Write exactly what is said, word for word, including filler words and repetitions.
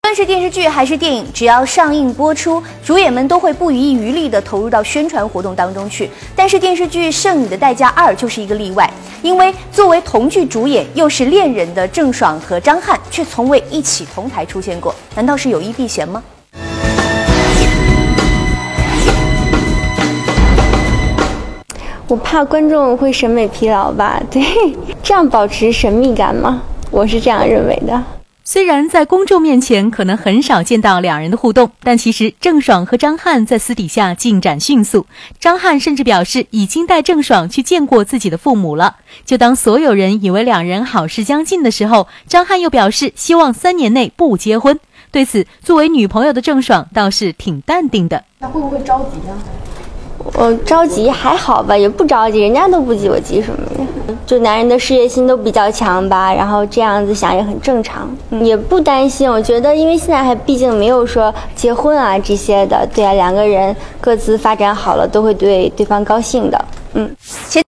无论是电视剧还是电影，只要上映播出，主演们都会不遗余力地投入到宣传活动当中去。但是电视剧《剩女的代价二》就是一个例外，因为作为同剧主演又是恋人的郑爽和张翰，却从未一起同台出现过，难道是有意避嫌吗？ 我怕观众会审美疲劳吧，对，这样保持神秘感嘛，我是这样认为的。 虽然在公众面前可能很少见到两人的互动，但其实郑爽和张翰在私底下进展迅速。张翰甚至表示已经带郑爽去见过自己的父母了。就当所有人以为两人好事将近的时候，张翰又表示希望三年内不结婚。对此，作为女朋友的郑爽倒是挺淡定的。 那会不会着急啊？ 我着急还好吧，也不着急，人家都不急，我急什么呀？就男人的事业心都比较强吧，然后这样子想也很正常，嗯、也不担心。我觉得，因为现在还毕竟没有说结婚啊这些的，对啊，两个人各自发展好了，都会对对方高兴的，嗯。